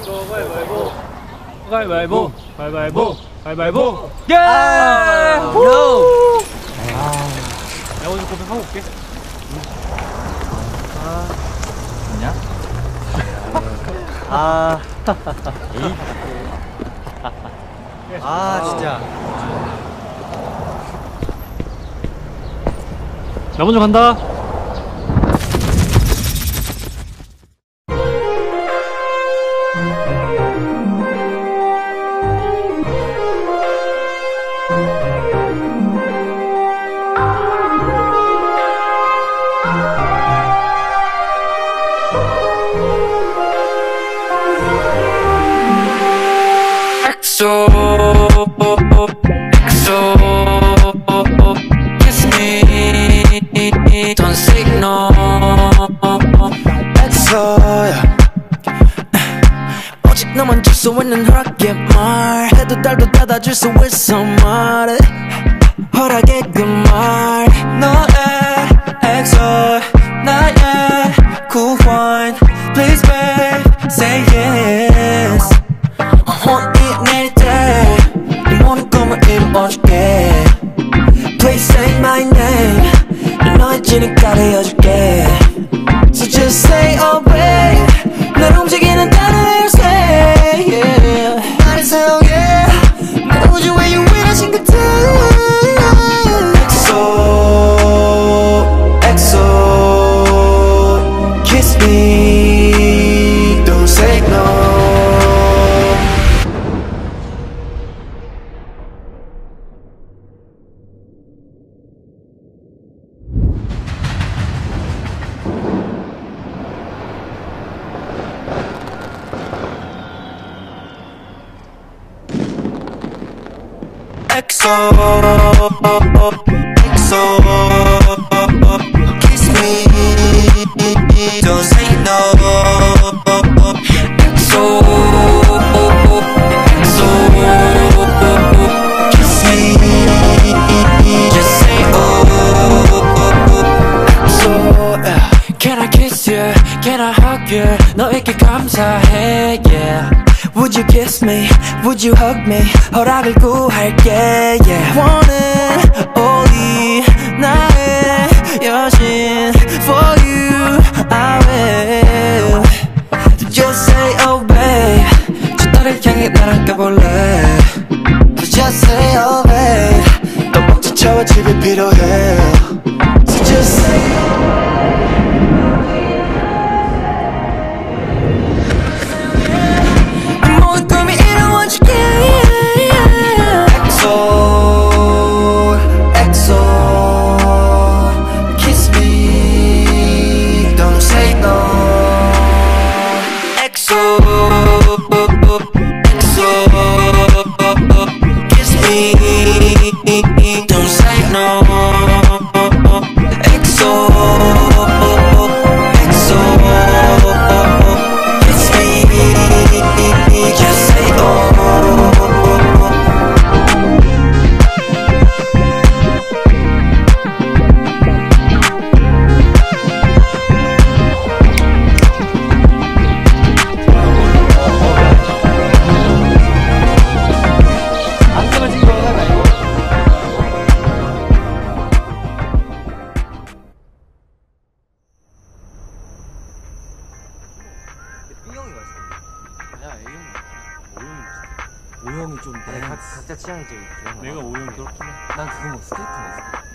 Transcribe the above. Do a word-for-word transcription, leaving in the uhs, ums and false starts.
가위바위보 가위바위보 가위바위보 가위바위보 예! 내가 먼저 고백하고 올게. 아 뭐냐? 아 아 진짜 나 먼저 간다. 엑소 엑소 kiss me don't say no 엑소야 오직 너만 줄 수 있는 허락의 말 해도 달도 닫아줄 수 있어 말해 허락의 그 말 너의 엑소 나의 구원 please babe say yes 혼이 내릴 때네 모든 꿈을 이루어줄게 Please say my name 난 너의 진이가 되어줄게 So just say oh babe 날 움직이는 다른 say yeah 말해서 yeah 내 우주에 유일하신 그대 엑소 엑소 Kiss me Don't say no 엑소 엑소 Kiss me Don't say no 엑소 엑소 Kiss me Just say oh 엑소 Can I kiss you? Can I hug you? 너에게 감사해 yeah Would you kiss me? Would you hug me? 허락을 구할게 yeah. 원해 only 나의 여신 For you I will Just say oh babe 저 너를 향해 나랑 가볼래 So just say oh babe 너무 지쳐와 집이 필요해 So just say Don't say no 엑소 엑소 Kiss me Just say oh B형이 맛있어. 야 A형이 오형이 맛있어. O형이 좀 내 각, 각자 취향이 제일 좋아. 내가 오형이. 그렇긴 해. 난 그거 먹어 스테이크 먹어.